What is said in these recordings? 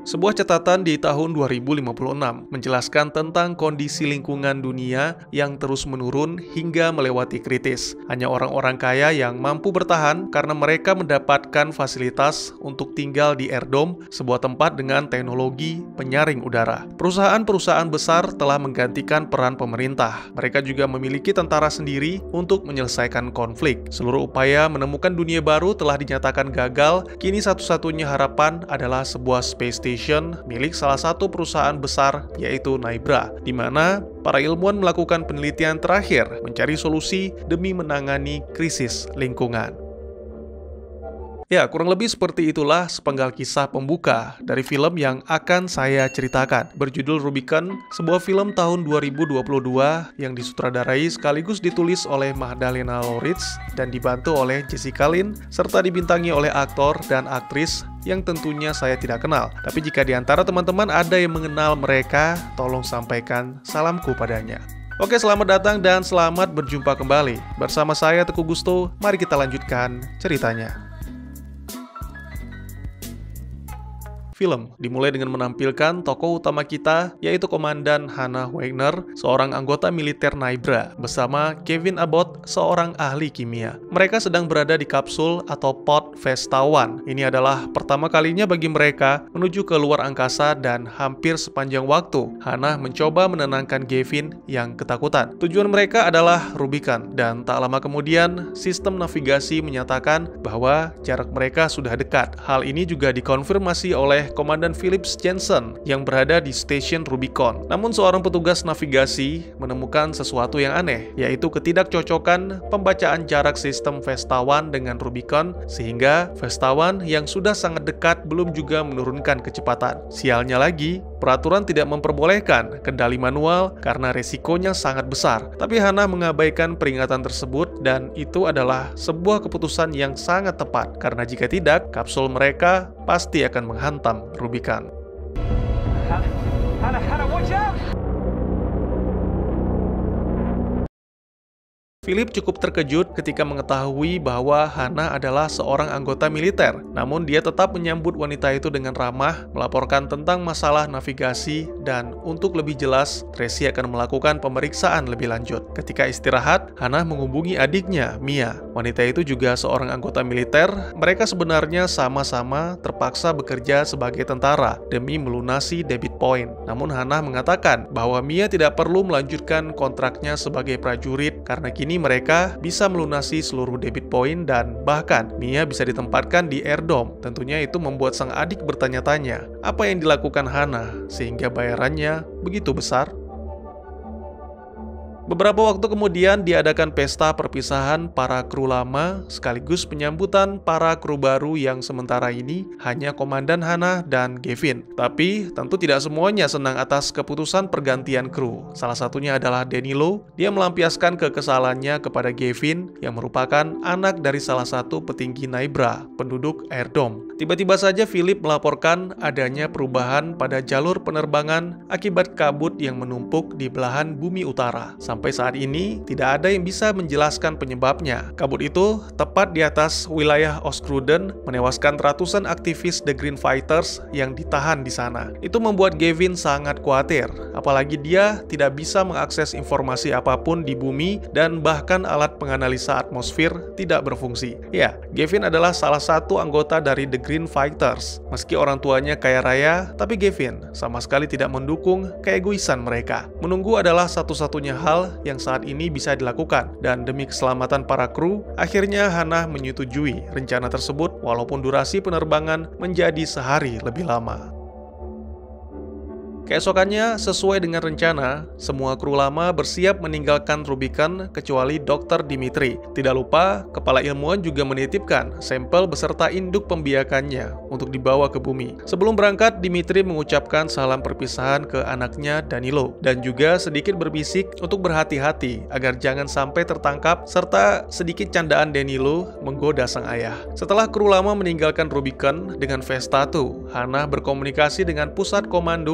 Sebuah catatan di tahun 2056 menjelaskan tentang kondisi lingkungan dunia yang terus menurun hingga melewati kritis. Hanya orang-orang kaya yang mampu bertahan karena mereka mendapatkan fasilitas untuk tinggal di Air-Dome, sebuah tempat dengan teknologi penyaring udara. Perusahaan-perusahaan besar telah menggantikan peran pemerintah. Mereka juga memiliki tentara sendiri untuk menyelesaikan konflik. Seluruh upaya menemukan dunia baru telah dinyatakan gagal. Kini satu-satunya harapan adalah sebuah space station milik salah satu perusahaan besar, yaitu Naybra, di mana para ilmuwan melakukan penelitian terakhir mencari solusi demi menangani krisis lingkungan. Ya, kurang lebih seperti itulah sepenggal kisah pembuka dari film yang akan saya ceritakan. Berjudul Rubicon, sebuah film tahun 2022 yang disutradarai sekaligus ditulis oleh Magdalena Lauritz dan dibantu oleh Jessica Lange, serta dibintangi oleh aktor dan aktris yang tentunya saya tidak kenal. Tapi jika di antara teman-teman ada yang mengenal mereka, tolong sampaikan salamku padanya. Oke, selamat datang dan selamat berjumpa kembali. Bersama saya Teguh Gusto, mari kita lanjutkan ceritanya. Film dimulai dengan menampilkan tokoh utama kita, yaitu Komandan Hannah Wagner, seorang anggota militer Naybra, bersama Kevin Abbott, seorang ahli kimia. Mereka sedang berada di kapsul atau pod Vesta 1. Ini adalah pertama kalinya bagi mereka menuju ke luar angkasa dan hampir sepanjang waktu, Hannah mencoba menenangkan Gavin yang ketakutan. Tujuan mereka adalah Rubicon, dan tak lama kemudian, sistem navigasi menyatakan bahwa jarak mereka sudah dekat. Hal ini juga dikonfirmasi oleh Komandan Philip Jensen yang berada di stasiun Rubicon. Namun seorang petugas navigasi menemukan sesuatu yang aneh, yaitu ketidakcocokan pembacaan jarak sistem Vesta 1 dengan Rubicon, sehingga Vesta 1 yang sudah sangat dekat belum juga menurunkan kecepatan. Sialnya lagi, peraturan tidak memperbolehkan kendali manual karena resikonya sangat besar. Tapi Hannah mengabaikan peringatan tersebut, dan itu adalah sebuah keputusan yang sangat tepat, karena jika tidak, kapsul mereka pasti akan menghantam Rubicon. Hannah, watch out! Philip cukup terkejut ketika mengetahui bahwa Hannah adalah seorang anggota militer. Namun dia tetap menyambut wanita itu dengan ramah, melaporkan tentang masalah navigasi, dan untuk lebih jelas, Tracy akan melakukan pemeriksaan lebih lanjut. Ketika istirahat, Hannah menghubungi adiknya, Mia. Wanita itu juga seorang anggota militer. Mereka sebenarnya sama-sama terpaksa bekerja sebagai tentara demi melunasi debit point. Namun Hannah mengatakan bahwa Mia tidak perlu melanjutkan kontraknya sebagai prajurit karena kini mereka bisa melunasi seluruh debit point, dan bahkan Mia bisa ditempatkan di Air-Dome. Tentunya itu membuat sang adik bertanya-tanya apa yang dilakukan Hannah sehingga bayarannya begitu besar. Beberapa waktu kemudian diadakan pesta perpisahan para kru lama sekaligus penyambutan para kru baru yang sementara ini hanya Komandan Hannah dan Gavin. Tapi tentu tidak semuanya senang atas keputusan pergantian kru. Salah satunya adalah Danilo. Dia melampiaskan kekesalannya kepada Gavin yang merupakan anak dari salah satu petinggi Naybra, penduduk Air-Dome. Tiba-tiba saja Philip melaporkan adanya perubahan pada jalur penerbangan akibat kabut yang menumpuk di belahan bumi utara. Sampai saat ini, tidak ada yang bisa menjelaskan penyebabnya. Kabut itu tepat di atas wilayah Oskruden, menewaskan ratusan aktivis The Green Fighters yang ditahan di sana. Itu membuat Gavin sangat khawatir, apalagi dia tidak bisa mengakses informasi apapun di bumi, dan bahkan alat penganalisa atmosfer tidak berfungsi. Ya, Gavin adalah salah satu anggota dari The Green Fighters. Meski orang tuanya kaya raya, tapi Gavin sama sekali tidak mendukung keegoisan mereka. Menunggu adalah satu-satunya hal yang saat ini bisa dilakukan, dan demi keselamatan para kru, akhirnya Hannah menyetujui rencana tersebut walaupun durasi penerbangan menjadi sehari lebih lama. Keesokannya, sesuai dengan rencana, semua kru lama bersiap meninggalkan Rubicon kecuali Dr. Dimitri. Tidak lupa, kepala ilmuwan juga menitipkan sampel beserta induk pembiakannya untuk dibawa ke bumi. Sebelum berangkat, Dimitri mengucapkan salam perpisahan ke anaknya Danilo, dan juga sedikit berbisik untuk berhati-hati agar jangan sampai tertangkap, serta sedikit candaan Danilo menggoda sang ayah. Setelah kru lama meninggalkan Rubicon dengan Vesta 2, Hannah berkomunikasi dengan pusat komando, melaporkan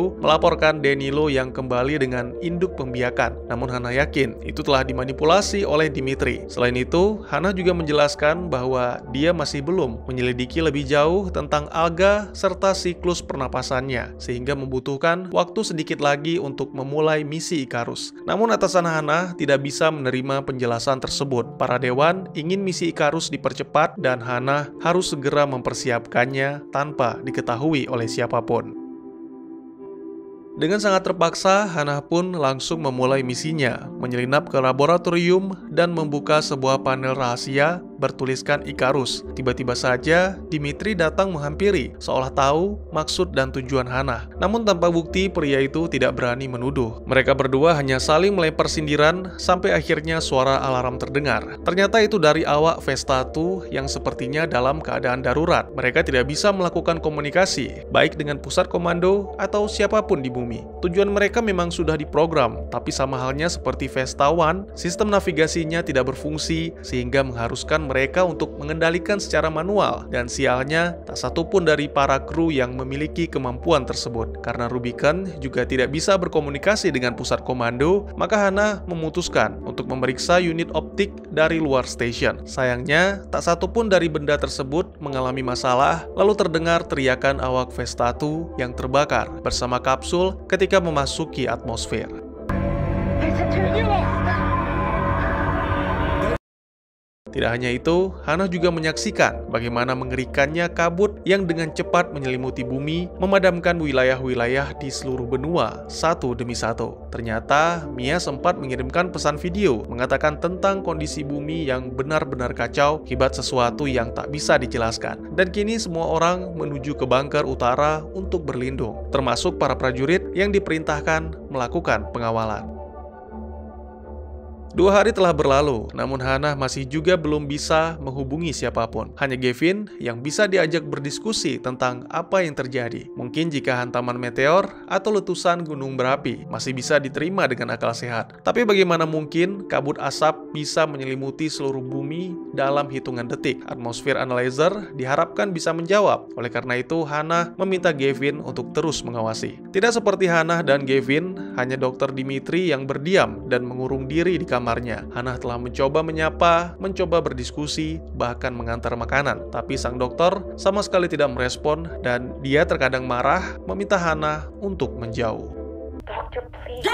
melaporkan Danilo yang kembali dengan induk pembiakan. Namun Hana yakin itu telah dimanipulasi oleh Dimitri. Selain itu, Hana juga menjelaskan bahwa dia masih belum menyelidiki lebih jauh tentang alga serta siklus pernapasannya, sehingga membutuhkan waktu sedikit lagi untuk memulai misi Ikarus. Namun atasan Hana tidak bisa menerima penjelasan tersebut. Para dewan ingin misi Ikarus dipercepat dan Hana harus segera mempersiapkannya tanpa diketahui oleh siapapun. Dengan sangat terpaksa, Hana pun langsung memulai misinya, menyelinap ke laboratorium dan membuka sebuah panel rahasia bertuliskan Ikarus. Tiba-tiba saja, Dimitri datang menghampiri, seolah tahu maksud dan tujuan Hana. Namun tanpa bukti, pria itu tidak berani menuduh. Mereka berdua hanya saling melempar sindiran, sampai akhirnya suara alarm terdengar. Ternyata itu dari awak Vestatu yang sepertinya dalam keadaan darurat. Mereka tidak bisa melakukan komunikasi, baik dengan pusat komando atau siapapun di bumi. Tujuan mereka memang sudah diprogram, tapi sama halnya seperti Vesta One, sistem navigasinya tidak berfungsi, sehingga mengharuskan mereka untuk mengendalikan secara manual, dan sialnya tak satu pun dari para kru yang memiliki kemampuan tersebut. Karena Rubicon juga tidak bisa berkomunikasi dengan pusat komando, maka Hana memutuskan untuk memeriksa unit optik dari luar stasiun. Sayangnya, tak satu pun dari benda tersebut mengalami masalah, lalu terdengar teriakan awak Vestatu yang terbakar bersama kapsul ketika memasuki atmosfer. Tidak hanya itu, Hana juga menyaksikan bagaimana mengerikannya kabut yang dengan cepat menyelimuti bumi, memadamkan wilayah-wilayah di seluruh benua, satu demi satu. Ternyata, Mia sempat mengirimkan pesan video, mengatakan tentang kondisi bumi yang benar-benar kacau akibat sesuatu yang tak bisa dijelaskan. Dan kini semua orang menuju ke bunker utara untuk berlindung, termasuk para prajurit yang diperintahkan melakukan pengawalan. 2 hari telah berlalu, namun Hana masih juga belum bisa menghubungi siapapun. Hanya Gavin yang bisa diajak berdiskusi tentang apa yang terjadi. Mungkin jika hantaman meteor atau letusan gunung berapi masih bisa diterima dengan akal sehat. Tapi bagaimana mungkin kabut asap bisa menyelimuti seluruh bumi dalam hitungan detik? Atmosphere Analyzer diharapkan bisa menjawab. Oleh karena itu, Hana meminta Gavin untuk terus mengawasi. Tidak seperti Hana dan Gavin, hanya Dr. Dimitri yang berdiam dan mengurung diri di kamarnya. Hana telah mencoba menyapa, mencoba berdiskusi, bahkan mengantar makanan. Tapi sang dokter sama sekali tidak merespon dan dia terkadang marah meminta Hana untuk menjauh. Doctor, please.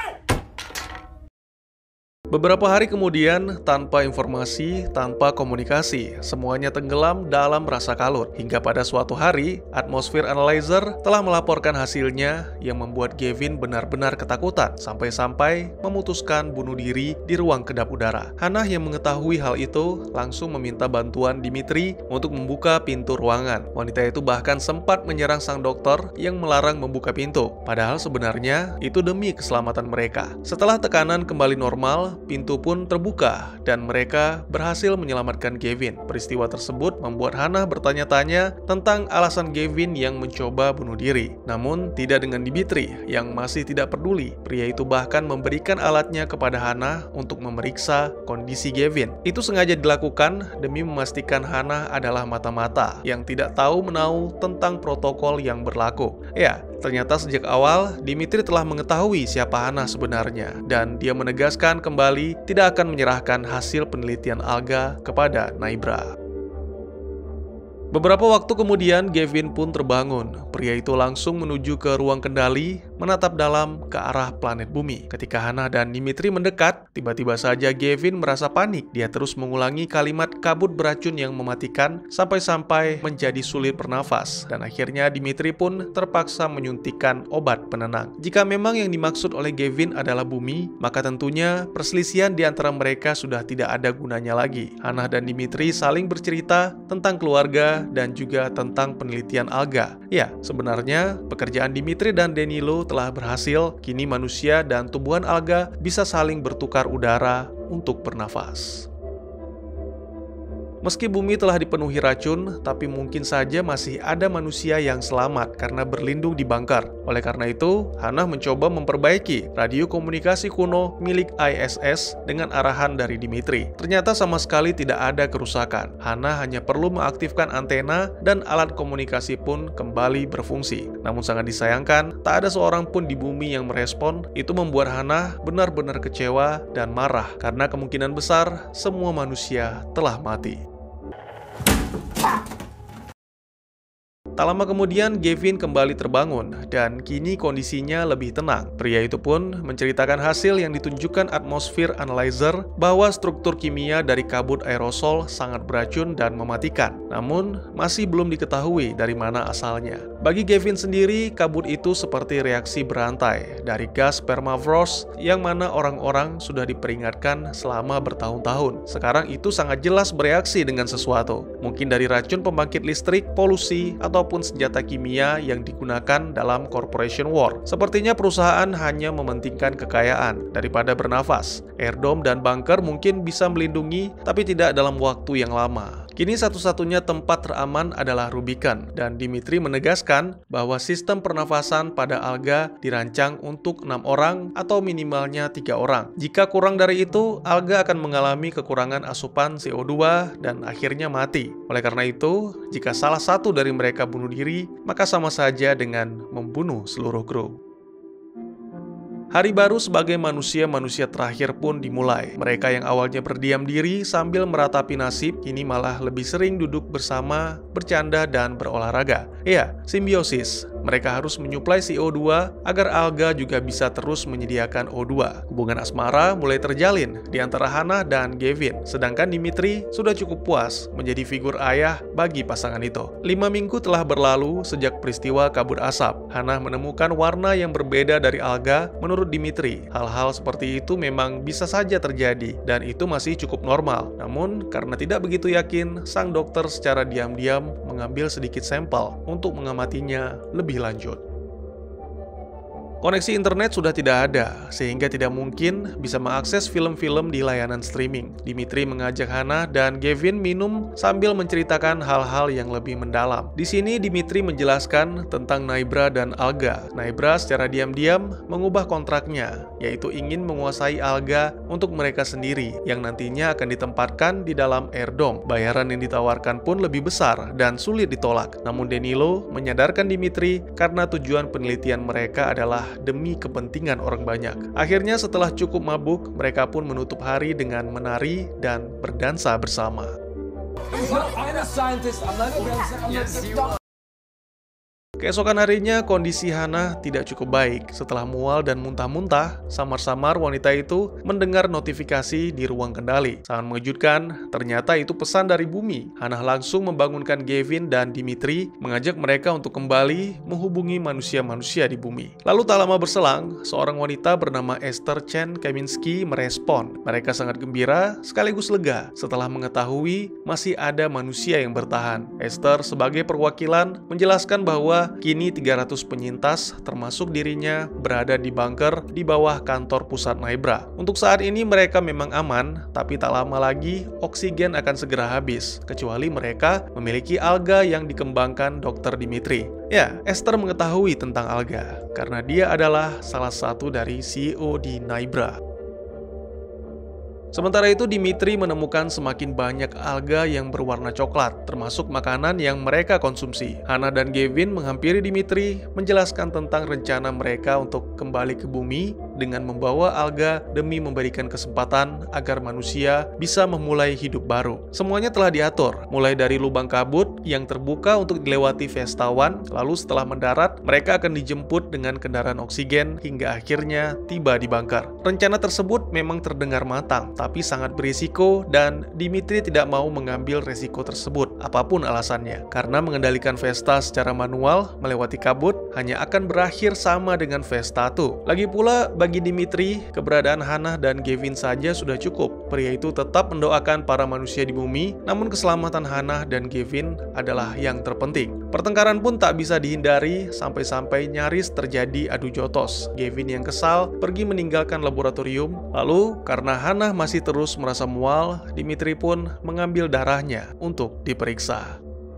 Beberapa hari kemudian, tanpa informasi, tanpa komunikasi, semuanya tenggelam dalam rasa kalut. Hingga pada suatu hari, Atmosphere Analyzer telah melaporkan hasilnya yang membuat Gavin benar-benar ketakutan, sampai-sampai memutuskan bunuh diri di ruang kedap udara. Hana yang mengetahui hal itu langsung meminta bantuan Dimitri untuk membuka pintu ruangan. Wanita itu bahkan sempat menyerang sang dokter yang melarang membuka pintu. Padahal sebenarnya itu demi keselamatan mereka. Setelah tekanan kembali normal, pintu pun terbuka dan mereka berhasil menyelamatkan Gavin. Peristiwa tersebut membuat Hana bertanya-tanya tentang alasan Gavin yang mencoba bunuh diri. Namun tidak dengan Dimitri yang masih tidak peduli. Pria itu bahkan memberikan alatnya kepada Hana untuk memeriksa kondisi Gavin. Itu sengaja dilakukan demi memastikan Hana adalah mata-mata yang tidak tahu menau tentang protokol yang berlaku. Ya, ternyata sejak awal Dimitri telah mengetahui siapa Hana sebenarnya, dan dia menegaskan kembali tidak akan menyerahkan hasil penelitian alga kepada Naibra. Beberapa waktu kemudian, Gavin pun terbangun. Pria itu langsung menuju ke ruang kendali, menatap dalam ke arah planet bumi. Ketika Hana dan Dimitri mendekat, tiba-tiba saja Gavin merasa panik. Dia terus mengulangi kalimat kabut beracun yang mematikan, sampai-sampai menjadi sulit bernafas. Dan akhirnya Dimitri pun terpaksa menyuntikkan obat penenang. Jika memang yang dimaksud oleh Gavin adalah bumi, maka tentunya perselisihan di antara mereka sudah tidak ada gunanya lagi. Hana dan Dimitri saling bercerita tentang keluarga dan juga tentang penelitian alga. Ya, sebenarnya pekerjaan Dimitri dan Danilo telah berhasil. Kini manusia dan tumbuhan alga bisa saling bertukar udara untuk bernafas. Meski bumi telah dipenuhi racun, tapi mungkin saja masih ada manusia yang selamat karena berlindung di bunker. Oleh karena itu, Hannah mencoba memperbaiki radio komunikasi kuno milik ISS dengan arahan dari Dimitri. Ternyata sama sekali tidak ada kerusakan. Hannah hanya perlu mengaktifkan antena dan alat komunikasi pun kembali berfungsi. Namun sangat disayangkan, tak ada seorang pun di bumi yang merespon. Itu membuat Hannah benar-benar kecewa dan marah karena kemungkinan besar semua manusia telah mati. Tak lama kemudian, Gavin kembali terbangun, dan kini kondisinya lebih tenang. Pria itu pun menceritakan hasil yang ditunjukkan atmosfer analyzer bahwa struktur kimia dari kabut aerosol sangat beracun dan mematikan. Namun, masih belum diketahui dari mana asalnya. Bagi Gavin sendiri, kabut itu seperti reaksi berantai dari gas permafrost yang mana orang-orang sudah diperingatkan selama bertahun-tahun. Sekarang itu sangat jelas bereaksi dengan sesuatu. Mungkin dari racun pembangkit listrik, polusi, ataupun senjata kimia yang digunakan dalam corporation war. Sepertinya perusahaan hanya mementingkan kekayaan daripada bernafas. Airdome dan bunker mungkin bisa melindungi, tapi tidak dalam waktu yang lama. Kini satu-satunya tempat teraman adalah Rubicon, dan Dimitri menegaskan bahwa sistem pernafasan pada alga dirancang untuk 6 orang atau minimalnya 3 orang. Jika kurang dari itu, alga akan mengalami kekurangan asupan CO2 dan akhirnya mati. Oleh karena itu, jika salah satu dari mereka bunuh diri, maka sama saja dengan membunuh seluruh kru. Hari baru sebagai manusia-manusia terakhir pun dimulai. Mereka yang awalnya berdiam diri sambil meratapi nasib, kini malah lebih sering duduk bersama, bercanda, dan berolahraga. Ya, simbiosis. Mereka harus menyuplai CO2 agar alga juga bisa terus menyediakan O2. Hubungan asmara mulai terjalin di antara Hannah dan Gavin, sedangkan Dimitri sudah cukup puas menjadi figur ayah bagi pasangan itu. 5 minggu telah berlalu sejak peristiwa kabut asap. Hannah menemukan warna yang berbeda dari alga. Menurut Dimitri, hal-hal seperti itu memang bisa saja terjadi, dan itu masih cukup normal. Namun, karena tidak begitu yakin, sang dokter secara diam-diam mengambil sedikit sampel untuk mengamatinya lebih lanjut. Koneksi internet sudah tidak ada, sehingga tidak mungkin bisa mengakses film-film di layanan streaming. Dimitri mengajak Hannah dan Gavin minum sambil menceritakan hal-hal yang lebih mendalam. Di sini Dimitri menjelaskan tentang Naibra dan alga. Naibra secara diam-diam mengubah kontraknya, yaitu ingin menguasai alga untuk mereka sendiri, yang nantinya akan ditempatkan di dalam airdome. Bayaran yang ditawarkan pun lebih besar dan sulit ditolak. Namun Danilo menyadarkan Dimitri karena tujuan penelitian mereka adalah demi kepentingan orang banyak. Akhirnya setelah cukup mabuk, mereka pun menutup hari dengan menari dan berdansa bersama. Keesokan harinya, kondisi Hannah tidak cukup baik. Setelah mual dan muntah-muntah, samar-samar wanita itu mendengar notifikasi di ruang kendali. Sangat mengejutkan, ternyata itu pesan dari bumi. Hannah langsung membangunkan Gavin dan Dimitri, mengajak mereka untuk kembali menghubungi manusia-manusia di bumi. Lalu tak lama berselang, seorang wanita bernama Esther Chen Kaminski merespon. Mereka sangat gembira sekaligus lega setelah mengetahui masih ada manusia yang bertahan. Esther sebagai perwakilan menjelaskan bahwa kini 300 penyintas, termasuk dirinya, berada di bunker di bawah kantor pusat Naibra. Untuk saat ini mereka memang aman, tapi tak lama lagi oksigen akan segera habis, kecuali mereka memiliki alga yang dikembangkan Dr. Dimitri. Ya, Esther mengetahui tentang alga, karena dia adalah salah satu dari CEO di Naibra. Sementara itu, Dimitri menemukan semakin banyak alga yang berwarna coklat, termasuk makanan yang mereka konsumsi. Hannah dan Gavin menghampiri Dimitri, menjelaskan tentang rencana mereka untuk kembali ke bumi dengan membawa alga demi memberikan kesempatan agar manusia bisa memulai hidup baru. Semuanya telah diatur, mulai dari lubang kabut yang terbuka untuk dilewati Vestawan, lalu setelah mendarat, mereka akan dijemput dengan kendaraan oksigen hingga akhirnya tiba di bunker. Rencana tersebut memang terdengar matang, tapi sangat berisiko, dan Dimitri tidak mau mengambil resiko tersebut, apapun alasannya. Karena mengendalikan Vesta secara manual melewati kabut hanya akan berakhir sama dengan Vesta 2. Lagi pula, Bagi Dimitri, keberadaan Hannah dan Gavin saja sudah cukup. Pria itu tetap mendoakan para manusia di bumi, namun keselamatan Hannah dan Gavin adalah yang terpenting. Pertengkaran pun tak bisa dihindari, sampai-sampai nyaris terjadi adu jotos. Gavin yang kesal pergi meninggalkan laboratorium, lalu karena Hannah masih terus merasa mual, Dimitri pun mengambil darahnya untuk diperiksa.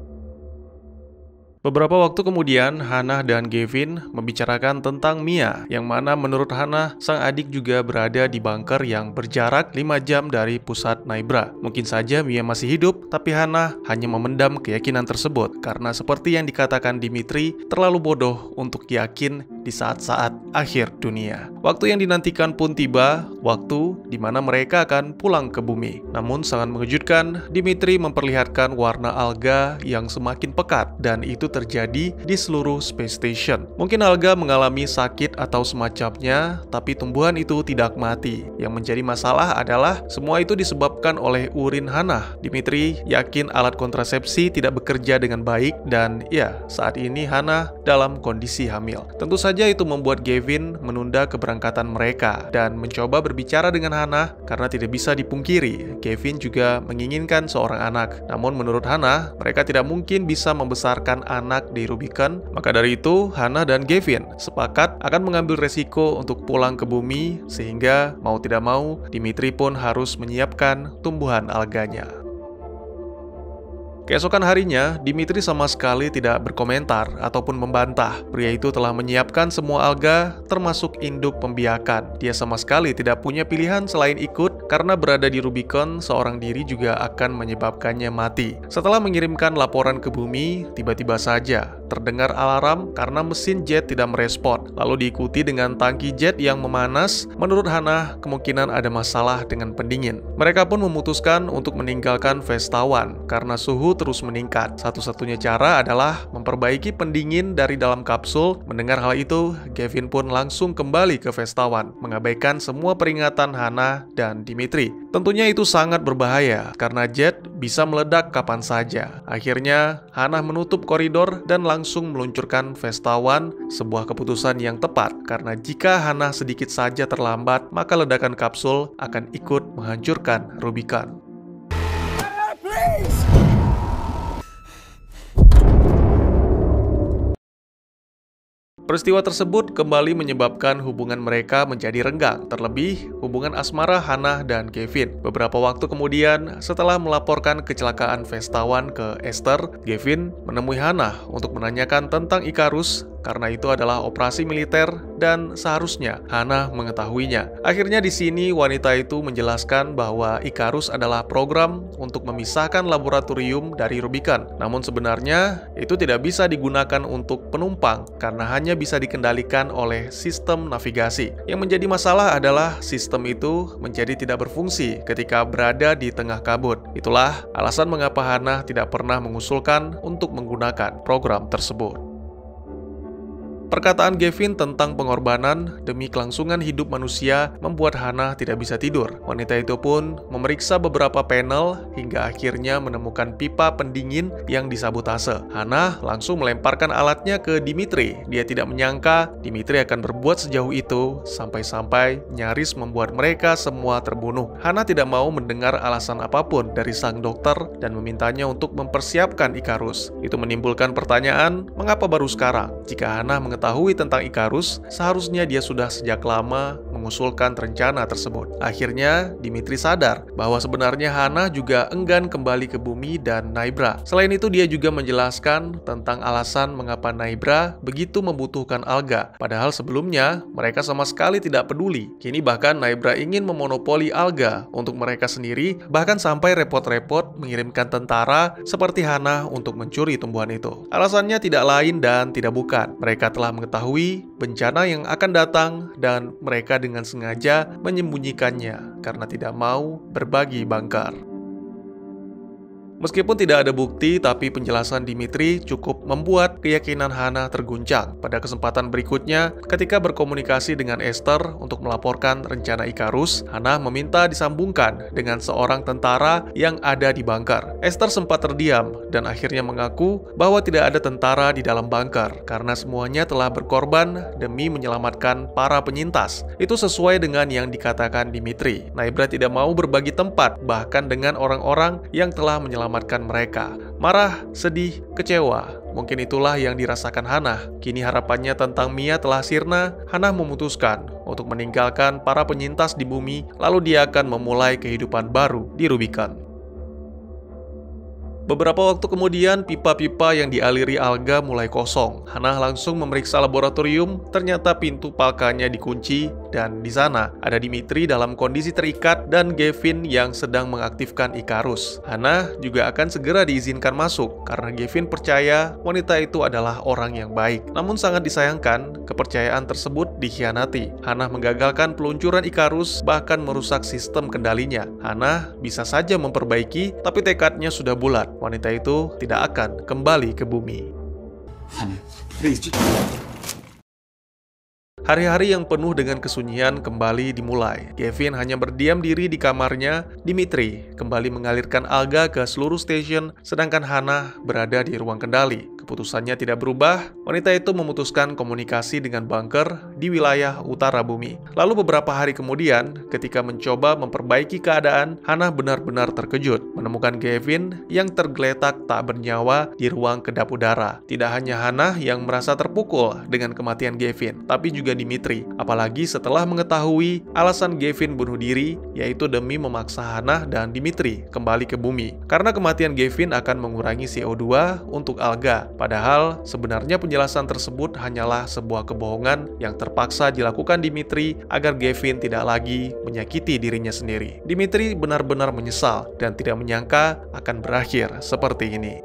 Beberapa waktu kemudian, Hannah dan Gavin membicarakan tentang Mia, yang mana menurut Hannah, sang adik juga berada di bunker yang berjarak 5 jam dari pusat Naibra. Mungkin saja Mia masih hidup, tapi Hannah hanya memendam keyakinan tersebut, karena seperti yang dikatakan Dimitri, terlalu bodoh untuk yakin di saat-saat akhir dunia. Waktu yang dinantikan pun tiba, waktu di mana mereka akan pulang ke bumi. Namun sangat mengejutkan, Dimitri memperlihatkan warna alga yang semakin pekat, dan itu terjadi di seluruh space station. Mungkin alga mengalami sakit atau semacamnya, tapi tumbuhan itu tidak mati. Yang menjadi masalah adalah semua itu disebabkan oleh urin Hannah. Dimitri yakin alat kontrasepsi tidak bekerja dengan baik, dan ya, saat ini Hannah dalam kondisi hamil. Tentu saja itu membuat Gavin menunda keberangkatan mereka dan mencoba berbicara dengan Hannah karena tidak bisa dipungkiri, Gavin juga menginginkan seorang anak. Namun menurut Hannah, mereka tidak mungkin bisa membesarkan anak di Rubicon. Maka dari itu, Hannah dan Gavin sepakat akan mengambil resiko untuk pulang ke bumi, sehingga mau tidak mau, Dimitri pun harus menyiapkan tumbuhan alganya. Keesokan harinya, Dimitri sama sekali tidak berkomentar ataupun membantah. Pria itu telah menyiapkan semua alga, termasuk induk pembiakan. Dia sama sekali tidak punya pilihan selain ikut, karena berada di Rubicon, seorang diri juga akan menyebabkannya mati. Setelah mengirimkan laporan ke bumi, tiba-tiba saja terdengar alarm karena mesin jet tidak merespon. Lalu diikuti dengan tangki jet yang memanas. Menurut Hannah, kemungkinan ada masalah dengan pendingin. Mereka pun memutuskan untuk meninggalkan Vestawan karena suhu terus meningkat. Satu-satunya cara adalah memperbaiki pendingin dari dalam kapsul. Mendengar hal itu, Gavin pun langsung kembali ke Vestawan, mengabaikan semua peringatan Hannah dan Dimitri. Tentunya itu sangat berbahaya karena jet bisa meledak kapan saja. Akhirnya, Hannah menutup koridor dan langsung meluncurkan Vestawan, sebuah keputusan yang tepat karena jika Hannah sedikit saja terlambat, maka ledakan kapsul akan ikut menghancurkan Rubicon. Peristiwa tersebut kembali menyebabkan hubungan mereka menjadi renggang, terlebih hubungan asmara Hannah dan Gavin. Beberapa waktu kemudian, setelah melaporkan kecelakaan Vestawan ke Esther, Gavin menemui Hannah untuk menanyakan tentang Icarus, karena itu adalah operasi militer dan seharusnya Hannah mengetahuinya. Akhirnya di sini wanita itu menjelaskan bahwa Icarus adalah program untuk memisahkan laboratorium dari Rubicon. Namun sebenarnya itu tidak bisa digunakan untuk penumpang karena hanya bisa dikendalikan oleh sistem navigasi. Yang menjadi masalah adalah sistem itu menjadi tidak berfungsi ketika berada di tengah kabut. Itulah alasan mengapa Hannah tidak pernah mengusulkan untuk menggunakan program tersebut. Perkataan Gavin tentang pengorbanan demi kelangsungan hidup manusia membuat Hannah tidak bisa tidur. Wanita itu pun memeriksa beberapa panel hingga akhirnya menemukan pipa pendingin yang disabotase. Hannah langsung melemparkan alatnya ke Dimitri. Dia tidak menyangka Dimitri akan berbuat sejauh itu, sampai-sampai nyaris membuat mereka semua terbunuh. Hannah tidak mau mendengar alasan apapun dari sang dokter dan memintanya untuk mempersiapkan Icarus. Itu menimbulkan pertanyaan, mengapa baru sekarang? Jika Hannah mengetahui tentang Icarus, seharusnya dia sudah sejak lama mengusulkan rencana tersebut. Akhirnya, Dimitri sadar bahwa sebenarnya Hannah juga enggan kembali ke bumi dan Naibra. Selain itu, dia juga menjelaskan tentang alasan mengapa Naibra begitu membutuhkan alga. Padahal sebelumnya, mereka sama sekali tidak peduli. Kini bahkan Naibra ingin memonopoli alga untuk mereka sendiri, bahkan sampai repot-repot mengirimkan tentara seperti Hannah untuk mencuri tumbuhan itu. Alasannya tidak lain dan tidak bukan. Mereka telah mengetahui bencana yang akan datang dan mereka dengan sengaja menyembunyikannya karena tidak mau berbagi bunker. Meskipun tidak ada bukti, tapi penjelasan Dimitri cukup membuat keyakinan Hana terguncang. Pada kesempatan berikutnya, ketika berkomunikasi dengan Esther untuk melaporkan rencana Ikarus, Hana meminta disambungkan dengan seorang tentara yang ada di bunker. Esther sempat terdiam dan akhirnya mengaku bahwa tidak ada tentara di dalam bunker karena semuanya telah berkorban demi menyelamatkan para penyintas. Itu sesuai dengan yang dikatakan Dimitri. Naibra tidak mau berbagi tempat bahkan dengan orang-orang yang telah menyelamatkan mereka. Marah, sedih, kecewa. Mungkin itulah yang dirasakan Hana. Kini harapannya tentang Mia telah sirna. Hana memutuskan untuk meninggalkan para penyintas di bumi, lalu dia akan memulai kehidupan baru di Rubicon. Beberapa waktu kemudian, pipa-pipa yang dialiri alga mulai kosong. Hana langsung memeriksa laboratorium, ternyata pintu palkanya dikunci, dan di sana ada Dimitri dalam kondisi terikat dan Gavin yang sedang mengaktifkan Ikarus. Hana juga akan segera diizinkan masuk, karena Gavin percaya wanita itu adalah orang yang baik. Namun sangat disayangkan, kepercayaan tersebut dikhianati. Hana menggagalkan peluncuran Ikarus, bahkan merusak sistem kendalinya. Hana bisa saja memperbaiki, tapi tekadnya sudah bulat. Wanita itu tidak akan kembali ke bumi. Hana, please. Hari-hari yang penuh dengan kesunyian kembali dimulai. Gavin hanya berdiam diri di kamarnya. Dimitri kembali mengalirkan alga ke seluruh stasiun, sedangkan Hana berada di ruang kendali. Keputusannya tidak berubah. Wanita itu memutuskan komunikasi dengan bunker di wilayah utara bumi. Lalu beberapa hari kemudian, ketika mencoba memperbaiki keadaan, Hana benar-benar terkejut menemukan Gavin yang tergeletak tak bernyawa di ruang kedap udara. Tidak hanya Hana yang merasa terpukul dengan kematian Gavin, tapi juga Dimitri, apalagi setelah mengetahui alasan Gavin bunuh diri, yaitu demi memaksa Hana dan Dimitri kembali ke bumi. Karena kematian Gavin akan mengurangi CO2 untuk alga, padahal sebenarnya penjelasan tersebut hanyalah sebuah kebohongan yang terpaksa dilakukan Dimitri agar Gavin tidak lagi menyakiti dirinya sendiri. Dimitri benar-benar menyesal dan tidak menyangka akan berakhir seperti ini.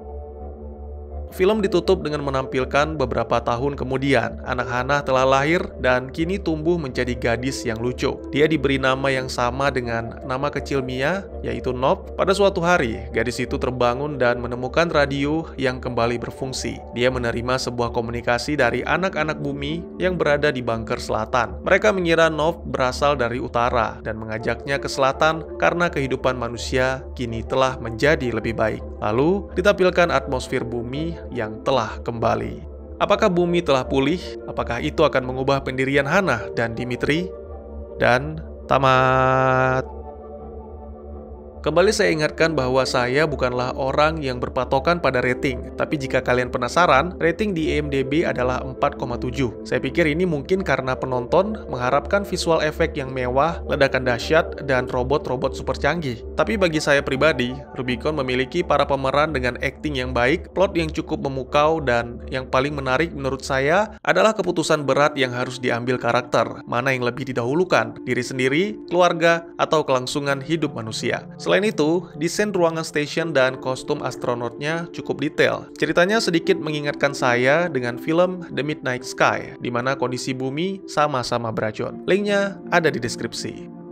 Film ditutup dengan menampilkan beberapa tahun kemudian, anak Hana telah lahir dan kini tumbuh menjadi gadis yang lucu. Dia diberi nama yang sama dengan nama kecil Mia, yaitu Nop. Pada suatu hari, gadis itu terbangun dan menemukan radio yang kembali berfungsi. Dia menerima sebuah komunikasi dari anak-anak bumi yang berada di bunker selatan. Mereka mengira Nop berasal dari utara dan mengajaknya ke selatan karena kehidupan manusia kini telah menjadi lebih baik. Lalu, ditampilkan atmosfer bumi yang telah kembali. Apakah bumi telah pulih? Apakah itu akan mengubah pendirian Hana dan Dimitri? Dan tamat. Kembali saya ingatkan bahwa saya bukanlah orang yang berpatokan pada rating, tapi jika kalian penasaran, rating di IMDb adalah 4,7. Saya pikir ini mungkin karena penonton mengharapkan visual efek yang mewah, ledakan dahsyat, dan robot-robot super canggih. Tapi bagi saya pribadi, Rubicon memiliki para pemeran dengan akting yang baik, plot yang cukup memukau, dan yang paling menarik menurut saya adalah keputusan berat yang harus diambil karakter. Mana yang lebih didahulukan, diri sendiri, keluarga, atau kelangsungan hidup manusia. Selain itu, desain ruangan stasiun dan kostum astronotnya cukup detail. Ceritanya sedikit mengingatkan saya dengan film The Midnight Sky, di mana kondisi bumi sama-sama beracun. Linknya ada di deskripsi.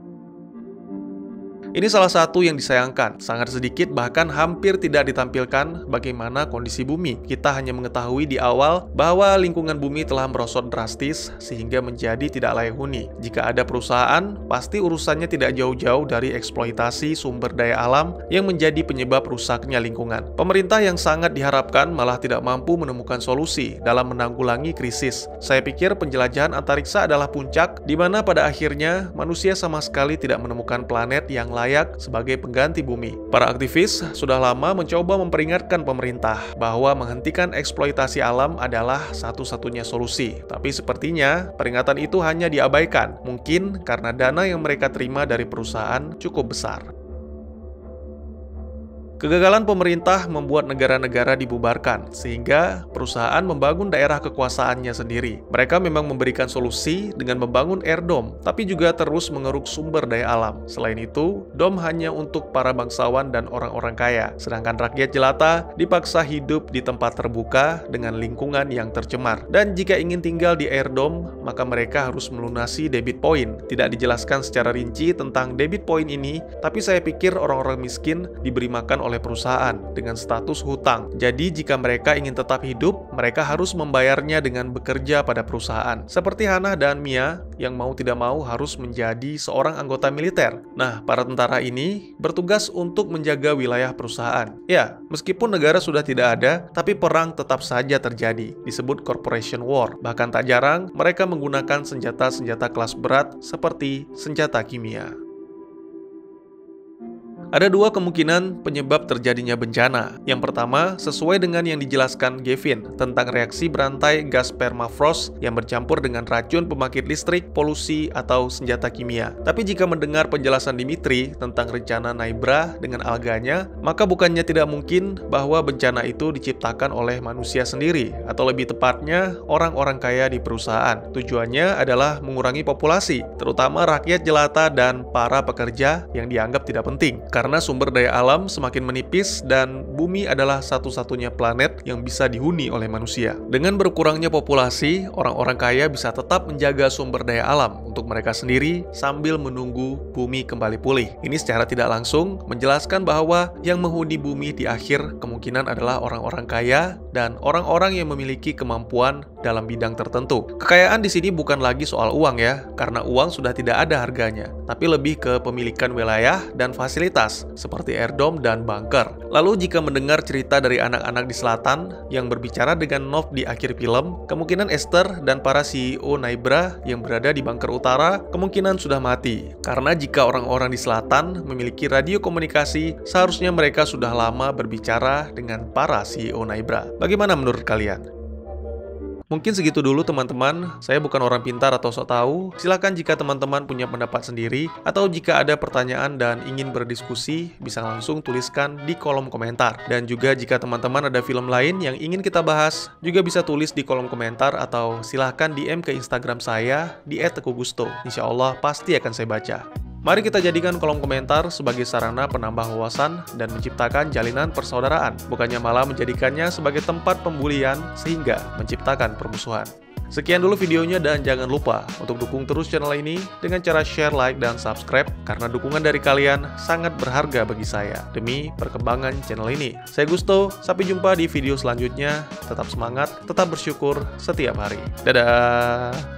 Ini salah satu yang disayangkan, sangat sedikit bahkan hampir tidak ditampilkan bagaimana kondisi bumi. Kita hanya mengetahui di awal bahwa lingkungan bumi telah merosot drastis sehingga menjadi tidak layak huni. Jika ada perusahaan, pasti urusannya tidak jauh-jauh dari eksploitasi sumber daya alam yang menjadi penyebab rusaknya lingkungan. Pemerintah yang sangat diharapkan malah tidak mampu menemukan solusi dalam menanggulangi krisis. Saya pikir penjelajahan antariksa adalah puncak, di mana pada akhirnya manusia sama sekali tidak menemukan planet yang layak sebagai pengganti bumi. Para aktivis sudah lama mencoba memperingatkan pemerintah bahwa menghentikan eksploitasi alam adalah satu-satunya solusi. Tapi sepertinya peringatan itu hanya diabaikan, mungkin karena dana yang mereka terima dari perusahaan cukup besar. Kegagalan pemerintah membuat negara-negara dibubarkan, sehingga perusahaan membangun daerah kekuasaannya sendiri. Mereka memang memberikan solusi dengan membangun airdome, tapi juga terus mengeruk sumber daya alam. Selain itu, dom hanya untuk para bangsawan dan orang-orang kaya, sedangkan rakyat jelata dipaksa hidup di tempat terbuka dengan lingkungan yang tercemar. Dan jika ingin tinggal di airdome, maka mereka harus melunasi debit point. Tidak dijelaskan secara rinci tentang debit point ini, tapi saya pikir orang-orang miskin diberi makan oleh oleh perusahaan dengan status hutang. Jadi jika mereka ingin tetap hidup, mereka harus membayarnya dengan bekerja pada perusahaan. Seperti Hannah dan Mia yang mau tidak mau harus menjadi seorang anggota militer. Nah, para tentara ini bertugas untuk menjaga wilayah perusahaan. Ya, meskipun negara sudah tidak ada, tapi perang tetap saja terjadi. Disebut corporation war. Bahkan tak jarang mereka menggunakan senjata-senjata kelas berat seperti senjata kimia. Ada dua kemungkinan penyebab terjadinya bencana. Yang pertama, sesuai dengan yang dijelaskan Gavin tentang reaksi berantai gas permafrost yang bercampur dengan racun pembangkit listrik, polusi, atau senjata kimia. Tapi jika mendengar penjelasan Dimitri tentang rencana Naibra dengan alganya, maka bukannya tidak mungkin bahwa bencana itu diciptakan oleh manusia sendiri, atau lebih tepatnya orang-orang kaya di perusahaan. Tujuannya adalah mengurangi populasi, terutama rakyat jelata dan para pekerja yang dianggap tidak penting. Karena sumber daya alam semakin menipis dan bumi adalah satu-satunya planet yang bisa dihuni oleh manusia. Dengan berkurangnya populasi, orang-orang kaya bisa tetap menjaga sumber daya alam untuk mereka sendiri sambil menunggu bumi kembali pulih. Ini secara tidak langsung menjelaskan bahwa yang menghuni bumi di akhir kemungkinan adalah orang-orang kaya dan orang-orang yang memiliki kemampuan dalam bidang tertentu. Kekayaan di sini bukan lagi soal uang ya, karena uang sudah tidak ada harganya, tapi lebih ke pemilikan wilayah dan fasilitas seperti airdome dan bunker. Lalu jika mendengar cerita dari anak-anak di selatan yang berbicara dengan Nov di akhir film, kemungkinan Esther dan para CEO Naibra yang berada di bunker utara kemungkinan sudah mati. Karena jika orang-orang di selatan memiliki radio komunikasi, seharusnya mereka sudah lama berbicara dengan para CEO Naibra. Bagaimana menurut kalian? Mungkin segitu dulu teman-teman, saya bukan orang pintar atau sok tahu. Silakan jika teman-teman punya pendapat sendiri, atau jika ada pertanyaan dan ingin berdiskusi, bisa langsung tuliskan di kolom komentar. Dan juga jika teman-teman ada film lain yang ingin kita bahas, juga bisa tulis di kolom komentar atau silahkan DM ke Instagram saya di @teguhgusto. Insya Allah pasti akan saya baca. Mari kita jadikan kolom komentar sebagai sarana penambah wawasan dan menciptakan jalinan persaudaraan, bukannya malah menjadikannya sebagai tempat pembulian sehingga menciptakan permusuhan. Sekian dulu videonya dan jangan lupa untuk dukung terus channel ini dengan cara share, like, dan subscribe karena dukungan dari kalian sangat berharga bagi saya demi perkembangan channel ini. Saya Gusto, sampai jumpa di video selanjutnya. Tetap semangat, tetap bersyukur setiap hari. Dadah!